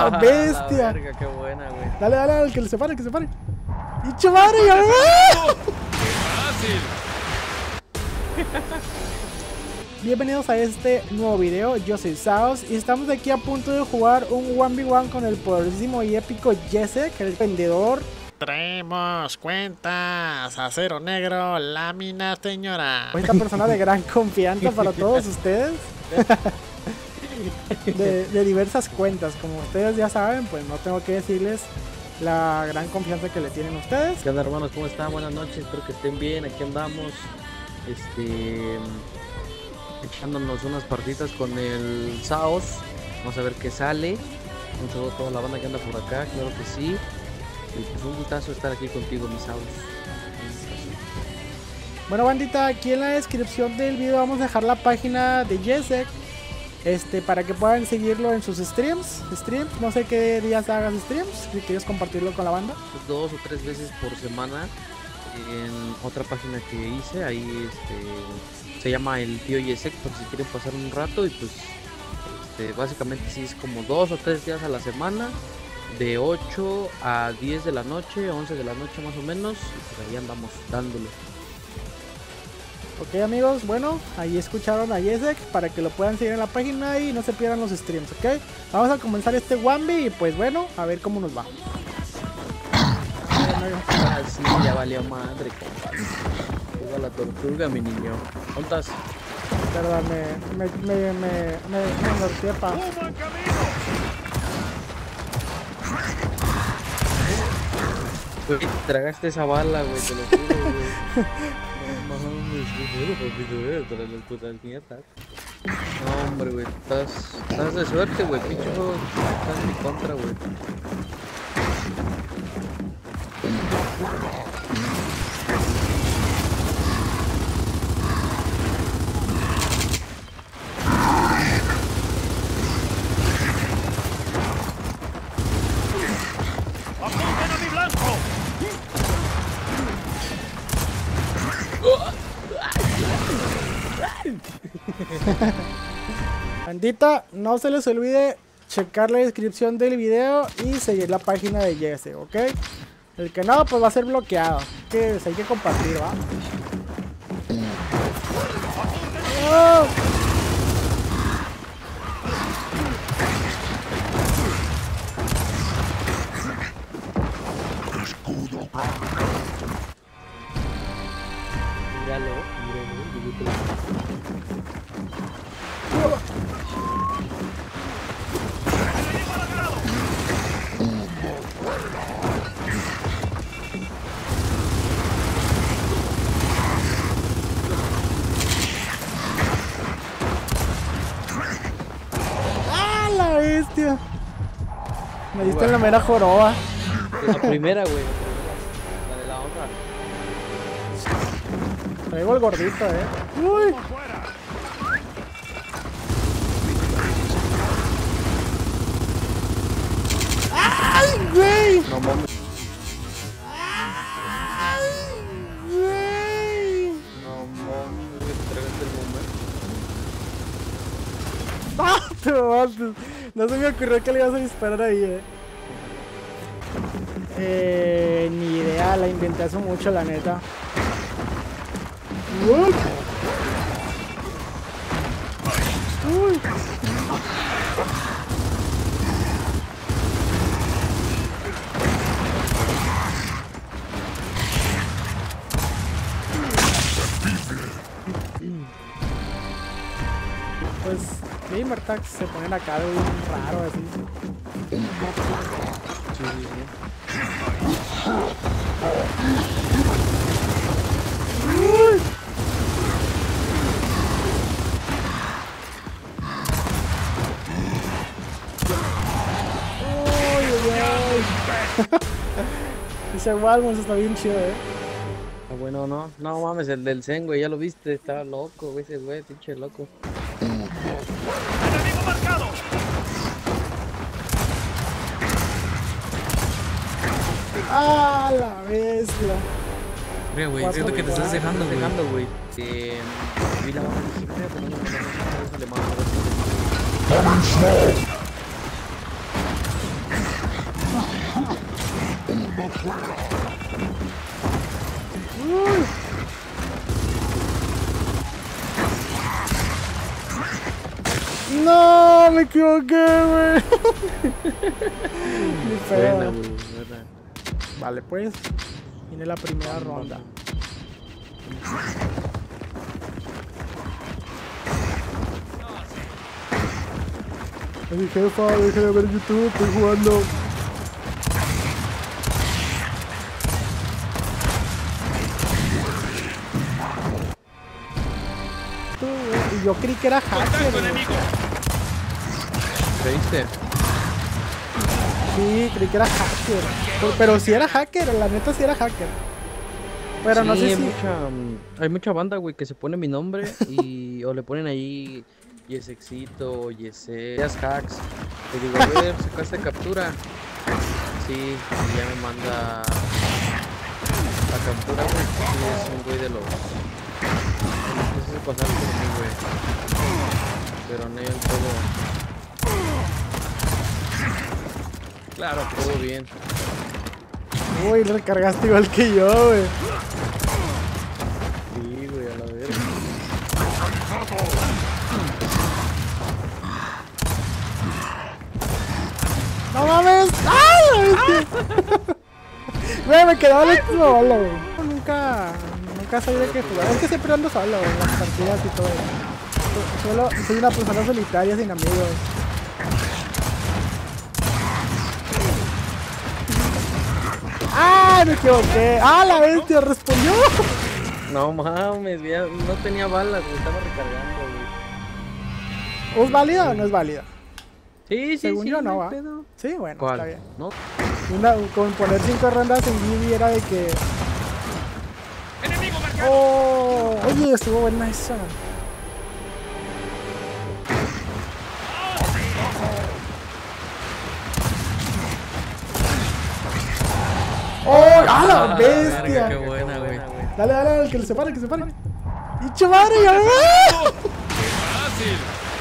la bestia! La verga, qué buena, güey. Dale, dale, dale, que se pare, que se pare. ¡Dicho madre! ¡Ya! ¡Fácil! Bienvenidos a este nuevo video, yo soy Saos y estamos aquí a punto de jugar un 1v1 con el poderosísimo y épico Jessek, el vendedor. Traemos cuentas, acero negro, lámina señora. Esta persona de gran confianza para todos ustedes. De diversas cuentas, como ustedes ya saben, pues no tengo que decirles la gran confianza que le tienen ustedes. ¿Qué onda, hermanos? ¿Cómo están? Buenas noches, espero que estén bien. Aquí andamos echándonos unas partidas con el Saos. Vamos a ver qué sale. Un saludo a toda la banda que anda por acá, claro que sí. Y pues un gustazo estar aquí contigo, mi Saos. Bueno, bandita, aquí en la descripción del video vamos a dejar la página de Jessek, para que puedan seguirlo en sus streams. No sé qué días hagas streams, si quieres compartirlo con la banda. 2 o 3 veces por semana en otra página que hice, ahí se llama el tío Jessek, por si quieren pasar un rato. Y pues básicamente sí es como 2 o 3 días a la semana, de 8 a 10 de la noche, 11 de la noche más o menos, y pues ahí andamos dándole. Ok, amigos, bueno, ahí escucharon a Jessek para que lo puedan seguir en la página y no se pierdan los streams, ¿ok? Vamos a comenzar este 1v y pues bueno, a ver cómo nos va. Ah, sí, ya valió madre, compadre. Toda la tortuga, mi niño. ¿Cuántas? Perdón, me norteé, pa. Güey, tragaste esa bala, güey, te lo juro, güey. No mames, papito, para las putas nietas. No, hombre, güey, estás de suerte, güey, pinche juego está en mi contra, güey. ¡Apunten a mi blanco! Bandita, no se les olvide checar la descripción del video y seguir la página de Jessek, ¿ok? El que no, pues va a ser bloqueado. Que hay que compartir, ¿va? ¡Oh! Míralo. ¡Ah, la bestia! Me diste en la mera joroba. La primera, güey. La de la honra. Traigo el gordito, ¡Uy! ¡Ay, güey! No mames. ¡Ay, güey! No mames, güey, te tragaste el momento. ¡Ah, te mates! No se me ocurrió que le ibas a disparar ahí, ni idea, la inventé hace mucho, la neta. ¡Uy! ¡Uy! Pues Gamertags se ponen acá de un raro así. Sí. ¡Uy! Ese Walmons está bien chido, Ah, bueno, no. No mames, el del Zen, güey, ya lo viste, estaba loco, güey, ese güey, pinche loco. ¡Enemigo marcado! ¡Ah, la bestia! Mira, güey, siento que te estás dejando, güey. güey. Vi la banda y dije, "Mira, pero no, le mando a ver Uy. No, me equivoqué, güey. Ni pedo. Buena, güey, buena. Vale, pues. Viene la primera ronda. Mi jefa, deja de ver YouTube, estoy jugando. Y yo creí que era hacker. ¿Creíste? Sí, creí que era hacker. Pero sí era hacker, la neta sí era hacker. Pero no Sí, sé hay si... hay mucha banda, güey, que se pone mi nombre y o le ponen ahí Yesexito, Yese, hacks. Le digo, a ver, sacaste captura. Sí, y ya me manda la captura, güey. Sí, es un güey de los... No sé si pasaron por mí, güey. Pero en él todo... Claro, todo bien. Uy, recargaste igual que yo, güey. Sí, güey, a la verga. ¡No mames! ¡Ay! Güey, me quedaba la última bola, güey. Nunca sabía que jugar. Es que siempre ando solo, güey, en las partidas y todo. Solo soy una persona solitaria sin amigos. ¡Ah! Me equivoqué. ¡Ah, la bestia! Respondió. No mames, ya no tenía balas, güey, estaba recargando, güey. ¿Es válida o no es válida? Sí, Según yo no hay va. pedo. Sí, bueno, ¿Cuál? está bien. ¿No? Con poner 5 rondas en Gibby era de que... ¡Enemigo marcado! ¡Oh! Oye, estuvo buena esa. ¡Oh! ¡Ah, la Verga, bestia! qué buena, güey. Dale, dale, que se pare, que se pare. ¡Dicho madre, ya! ¡Fácil!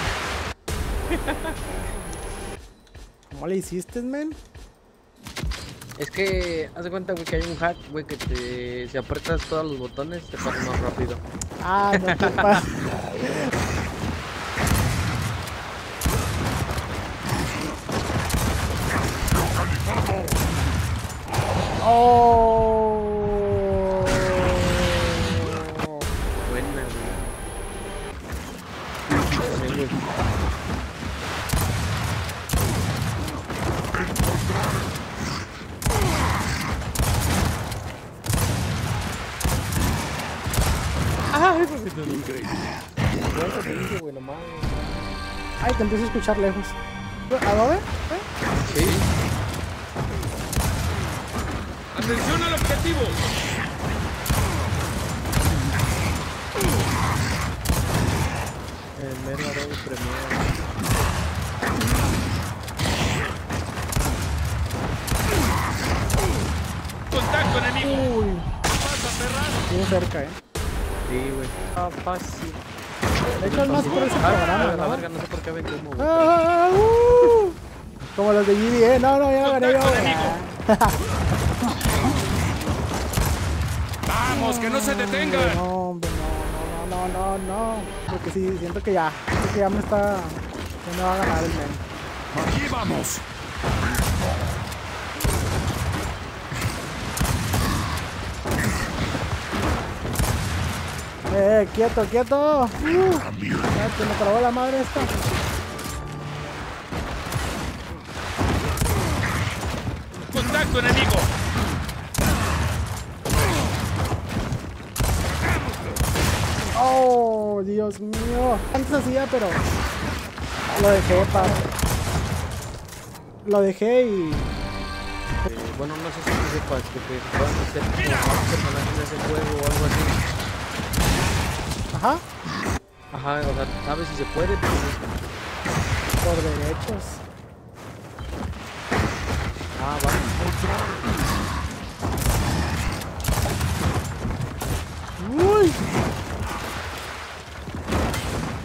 ¿Cómo le hiciste, men? Es que, haz de cuenta, güey, que hay un hack, güey, que te... Si aprietas todos los botones, te pasa más rápido. Ah, no te pasa. ¡Oh! Buena, güey. Sí, güey. ¿Cuánto te dije, güey, nomás? Ay, te empiezo a escuchar lejos. ¿A dónde? Sí. ¡Atención al objetivo! El mero doble premiado. ¡Contacto enemigo! Uy, ¡Pasa, perras! estuvo cerca, Sí, güey. Ah, fácil. De hecho, es más por ese programa, La ¿no? verga, no sé por qué ven humo, güey. ¡Ah! Como los de Gibby, No, no, ya gané yo. ¡Vamos, que no se detengan! No, hombre, no. Porque sí, siento que ya me está... Ya me va a ganar el men. ¡Aquí vamos! Quieto. Ya que me trabó la madre esta. ¡Contacto enemigo! Oh, Dios mío. Antes hacía, pero lo dejé, Lo dejé y... Bueno, no sé si tú sepas que se puedan meter como más personajes en ese juego o algo así. Ajá, Ajá, o sea, sabes si se puede, pero por derechos. ah, va. Uy.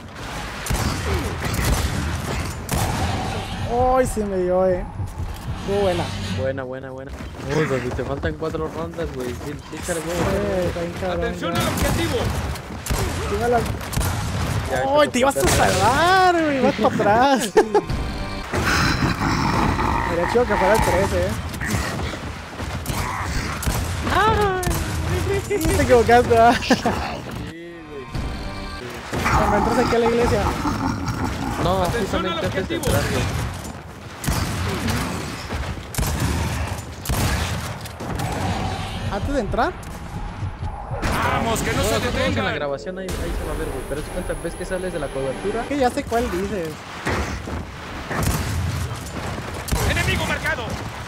Ay, se me dio, Estuvo buena. Buena. Uy, güey, te faltan 4 rondas, güey. Sí, échale huevo. Está bien cabrón, ¡Atención ya. al objetivo! Tírala. Ya, ¡Ay, te ibas a salvar, güey! Ibas para atrás. Sería chido que fuera el 13, Sí, te equivocaste, ¿verdad? Sí, güey. Cuando entras aquí a la iglesia. No, Atención justamente al antes de objetivo. entrar, güey. Antes de entrar. ¡Vamos, que no No, se en la detengan! grabación ahí se va a ver, güey. Pero es cuenta, ves que sales de la cobertura. Que ya sé cuál dices. ¡Enemigo marcado!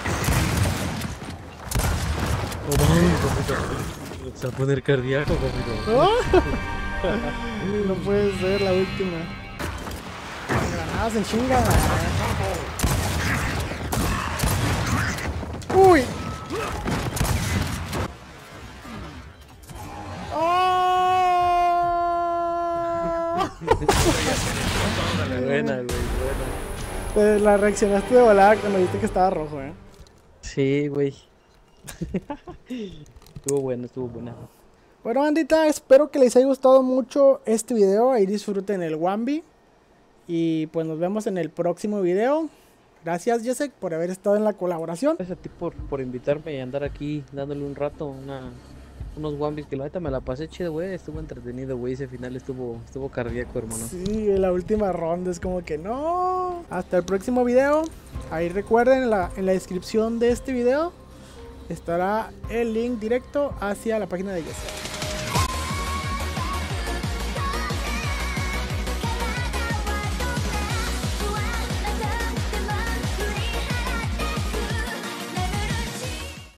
Se va a poner cardíaco, papito. No puede ser la última. Granadas en chinga. ¡Uy! ¡Oh! Buena, güey, buena. La reaccionaste de volada cuando viste que estaba rojo, Sí, güey. Estuvo buena. Bueno, bandita, espero que les haya gustado mucho este video. Ahí disfruten el Wambi. Y pues nos vemos en el próximo video. Gracias, Jessek, por haber estado en la colaboración. Gracias a ti por invitarme y andar aquí dándole un rato, unos Wambis que la neta me la pasé chido, güey. Estuvo entretenido, güey. Ese final estuvo cardíaco, hermano. Sí, en la última ronda es como que no. Hasta el próximo video. Ahí recuerden, en la descripción de este video estará el link directo hacia la página de Jessek.